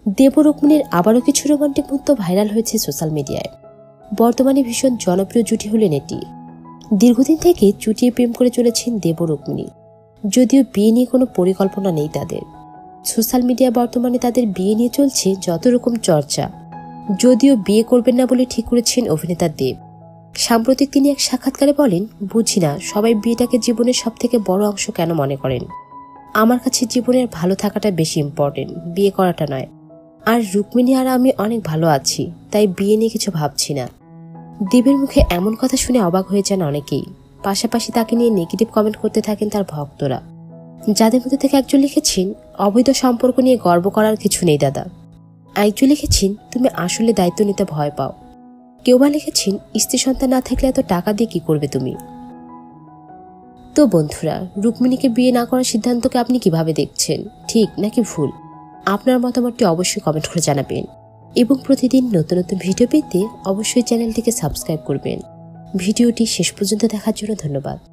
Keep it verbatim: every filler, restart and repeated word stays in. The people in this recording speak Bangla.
দেব রুক্মিণীর আবারও কিছু রোমান্টিক মুহূর্ত ভাইরাল হয়েছে সোশ্যাল মিডিয়ায়। বর্তমানে ভীষণ জনপ্রিয় জুটি হলেন এটি। দীর্ঘদিন থেকে চুটিয়ে প্রেম করে চলেছেন দেব রুক্মিণী, যদিও বিয়ে নিয়ে কোনো পরিকল্পনা নেই তাদের। সোশ্যাল মিডিয়া বর্তমানে তাদের বিয়ে নিয়ে চলছে যত রকম চর্চা। যদিও বিয়ে করবেন না বলে ঠিক করেছেন অভিনেতা দেব। সাম্প্রতিক তিনি এক সাক্ষাৎকারে বলেন, বুঝি না সবাই বিয়েটাকে জীবনের সব থেকে বড় অংশ কেন মনে করেন। আমার কাছে জীবনের ভালো থাকাটা বেশি ইম্পর্টেন্ট, বিয়ে করাটা নয়। আর রুক্মিণী আর আমি অনেক ভালো আছি, তাই বিয়ে নিয়ে কিছু ভাবছি না। দেবের মুখে এমন কথা শুনে অবাক হয়ে যান অনেকেই। পাশাপাশি তাকে নিয়ে নেগেটিভ কমেন্ট করতে থাকেন তার ভক্তরা, যাদের মধ্যে থেকে একজন লিখেছেন, অবৈধ সম্পর্ক নিয়ে গর্ব করার কিছু নেই দাদা। একজন লিখেছেন, তুমি আসলে দায়িত্ব নিতে ভয় পাও। কেউ বা লিখেছেন, স্ত্রী সন্তান না থাকলে এত টাকা দিয়ে কি করবে তুমি। তো বন্ধুরা, রুক্মিণীকে বিয়ে না করার সিদ্ধান্তকে আপনি কিভাবে দেখছেন, ঠিক নাকি ভুল? আপনার মতামতটি অবশ্যই কমেন্ট করে জানাবেন এবং প্রতিদিন নতুন নতুন ভিডিও পেতে অবশ্যই চ্যানেলটিকে সাবস্ক্রাইব করবেন। ভিডিওটি শেষ পর্যন্ত দেখার জন্য ধন্যবাদ।